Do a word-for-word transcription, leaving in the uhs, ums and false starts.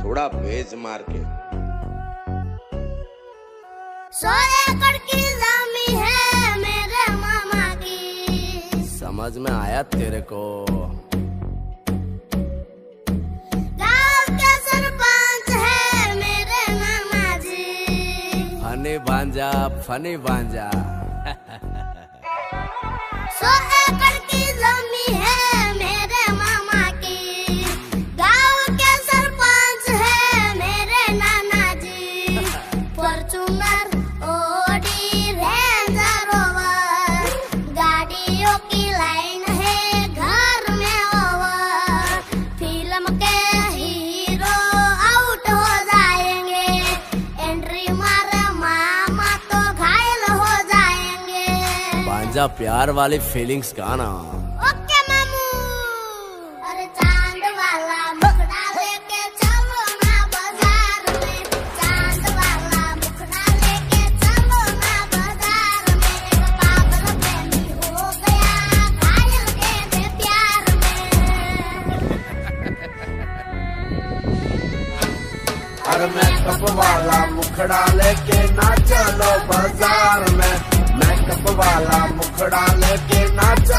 थोड़ा भेज मार के। सौ एकड़ की जमीन है मेरे मामा की। समझ में आया तेरे को? गाँव के सरपंच है मेरे मामा जी। फनी भांजा फनी भांजा। सौ एकड़ की जमीन है मेरे मामा की। गाँव के सरपंच है मेरे नाना जी। फॉर्च्यूनर ऑडी रेंजर रोवर गाड़ियों की लाइन है घर में ओवर। फिल्म के हीरो आउट हो जाएंगे, एंट्री मारे मामा तो घायल हो जाएंगे। भांजा प्यार वाली फीलिंग्स गाना। ओके मामू। अरे चांद वाला मुखड़ा लेके चलो ना बाजार में। चांद वाला मुखड़ा लेके चलो ना बाजार में। एक पागल प्रेमी हो गया घायल के प्यार में। अरे मेकअप वाला मुखड़ा लेके ना चलो बाजार में। मेकअप वाला मुखड़ा लेके ना चलो